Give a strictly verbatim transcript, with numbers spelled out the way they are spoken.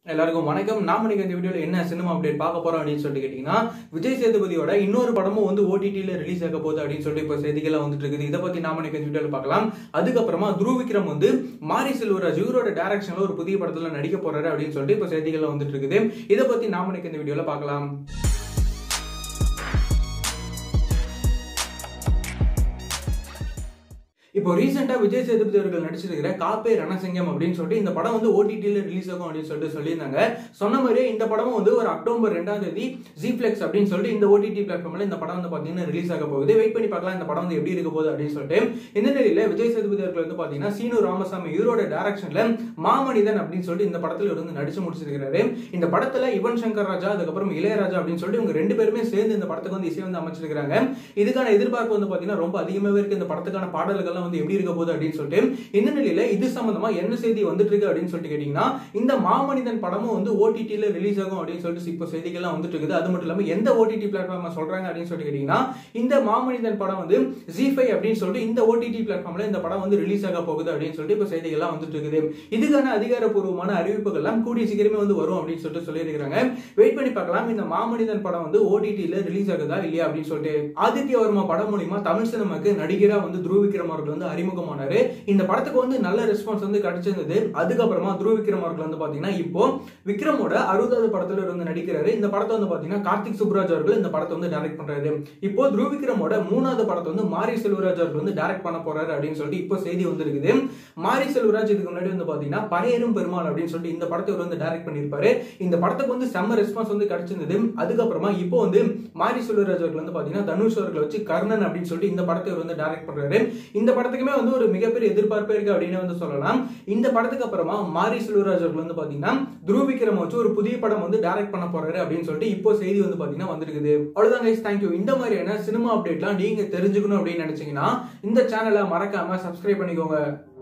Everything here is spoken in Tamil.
எல்லாருக்கும் வணக்கம். நாம இன்னைக்கு இந்த வீடியோல என்ன சினிமா அப்டேட் பார்க்க போறோம் அப்படின்னு சொல்லிட்டு கேட்டீங்கன்னா, விஜய் சேதுபதியோட இன்னொரு படமும் வந்து ஓடிடில ரிலீஸ் ஆக போகுது அப்படின்னு சொல்லிட்டு இப்ப செய்திகள் வந்துட்டு இருக்குது. இதை பத்தி நாம இன்னைக்கு இந்த வீடியோல பார்க்கலாம். அதுக்கப்புறமா துருவ் விக்ரம் வந்து மாரி செல்வராஜ் இவரோட டைரக்ஷன்ல ஒரு புதிய படத்துல நடிக்க போறாரு அப்படின்னு சொல்லிட்டு இப்ப செய்திகள் வந்துட்டு இருக்குது. இதை பத்தி நாம இன்னைக்கு இந்த வீடியோல பார்க்கலாம். இப்போ ரீசெண்டா விஜய் சேதுபதி அவர்கள் நடிச்சிருக்கிற காப்பே ரணசிங்கம் அப்படின்னு சொல்லிட்டு இந்த படம் வந்து ஓடிடில ரிலீஸ் ஆகும் அப்படின்னு சொல்லிட்டு சொல்லியிருந்தாங்க. சொன்ன மாதிரியே இந்த படமும் வந்து ஒரு அக்டோபர் ரெண்டாம் தேதி ஜிப்ளெக்ஸ் அப்படின்னு சொல்லிட்டு இந்த ஓடிடி பிளாட்ஃபார்ம்ல இந்த படம் வந்து பாத்தீங்கன்னா ரிலீஸ் ஆக போகுது. வெயிட் பண்ணி பார்க்கலாம் இந்த படம் வந்து எப்படி இருக்க போகுது அப்படின்னு சொல்லிட்டு. இந்த நிலையில விஜய் சேதுபதி அவர்கள் வந்து பாத்தீங்கன்னா சீனு ராமசாமி இவரோட டைரக்ஷன்ல மாமனிதன் அப்படின்னு சொல்லிட்டு இந்த படத்துல இவர் வந்து நடிச்சு முடிச்சிருக்காரு. இந்த படத்துல யுவன் சங்கர் ராஜா அதுக்கப்புறம் இளையராஜா அப்படின்னு சொல்லிட்டு இவங்க ரெண்டு பேருமே சேர்ந்து இந்த படத்துக்கு வந்து இசை வந்து அமைச்சிருக்காங்க. இதுக்கான எதிர்பார்ப்பு வந்து பாத்தீங்கன்னா ரொம்ப அதிகமாவே இருக்கு. இந்த படத்துக்கான பாடல்கள் வந்து எப்படி இருக்க போகுது அப்படின்னு சொல்லிட்டு. இந்த நிலையில இது சம்பந்தமா என்ன செய்தி வந்துட்டு இருக்கு அப்படின்னு சொல்லிட்டு கேட்டீங்கன்னா, இந்த மாமனிதன் படமும் வந்து ஓடிடில ரிலீஸ் ஆகும் அப்படின்னு சொல்லிட்டு இப்போ செய்திகள்லாம் வந்துட்டு இருக்குது. அது மட்டும் இல்லாம எந்த ஓடிடி பிளாட்ஃபார்ம்ல சொல்றாங்க அப்படின்னு சொல்லிட்டு கேட்டீங்கன்னா, இந்த மாமனிதன் படம் வந்து ஜி ஃபைவ் அப்படின்னு சொல்லிட்டு இந்த ஓடிடி பிளாட்ஃபார்ம்ல இந்த படம் வந்து ரிலீஸ் ஆக போகுது அப்படின்னு சொல்லிட்டு இப்போ செய்திகள்லாம் வந்துட்டு இருக்குது. இதுக்கான அதிகாரப்பூர்வமான அறிவிப்புகள் எல்லாம் கூடிய சீக்கிரமே வந்து வரும் அப்படின்னு சொல்லிட்டு சொல்லியிருக்காங்க. வெயிட் பண்ணி பார்க்கலாம் இந்த மாமனிதன் படம் வந்து ஓடிடில ரிலீஸ் ஆகுதா இல்லையா அப்படின்னு சொல்லிட்டு. ஆதித்ய வர்மா படம் மூலமா தமிழ் சினிமாக்கு நடிகரா வந்து துருவ் விக்ரம் அவர்கள் வந்து அறிமுகமானாரு. இந்த படத்துக்கு வந்து நல்ல ரெஸ்பான்ஸ் வந்து கிடைச்சிருந்தது. அதுக்கப்புறமா துருவ் விக்ரம் அவர்கள் வந்து பாத்தீங்கன்னா இப்போ விக்ரமோட அறுபதாவது படத்துல இருந்து நடிக்கிறாரு. இந்த படத்தை வந்து பாத்தீங்கன்னா கார்த்திக் சுப்ராஜ் அவர்கள் இந்த படத்தை வந்து டைரக்ட் பண்றாரு. இப்போ துருவ் விக்ரமோட மூணாவது படத்தை வந்து மாரி செல்வராஜ் அவர்கள் வந்து டைரக்ட் பண்ண போறாரு அப்படின்னு சொல்லிட்டு இப்போ செய்தி வந்திருக்குது. மாரி செல்வராஜ் இதுக்கு முன்னாடி வந்து பாத்தீங்கன்னா பரையரும் பெருமாள் அப்படின்னு சொல்லிட்டு இந்த படத்தை வந்து டைரக்ட் பண்ணிருப்பாரு. இந்த படத்துக்கு வந்து செம்ம ரெஸ்பான்ஸ் வந்து கிடைச்சிருந்தது. அதுக்கப்புறமா இப்போ வந்து மாரி செல்வராஜ் அவர்கள் வந்து பாத்தீங்கன்னா தனுஷ் அவர்களை வச்சு கர்ணன் அப்படின்னு சொல்லிட்டு இந்த படத்தை வந்து டைரக்ட் பண்றாரு. இந்த படத்துக்குமே வந்து ஒரு மிகப்பெரிய எதிர்பார்ப்பு இருக்கு அப்படின்னு வந்து சொல்லலாம். இந்த படத்துக்கு அப்புறமா மாரி செல்வராஜ் அவர்கள் வந்து பாத்தீங்கன்னா துருவ் விக்ரம் வச்சு ஒரு புதிய படம் வந்து டைரக்ட் பண்ண போறாரு அப்படின்னு சொல்லிட்டு இப்போ செய்தி வந்து பாத்தீங்கன்னா வந்திருக்குது. அவ்வளவுதான் கைஸ், தேங்க்யூ. இந்த மாதிரியான சினிமா அப்டேட்லாம் நீங்க தெரிஞ்சுக்கணும் அப்படின்னு நினைச்சீங்கன்னா இந்த சேனலை மறக்காம சப்ஸ்கிரைப் பண்ணிக்கோங்க.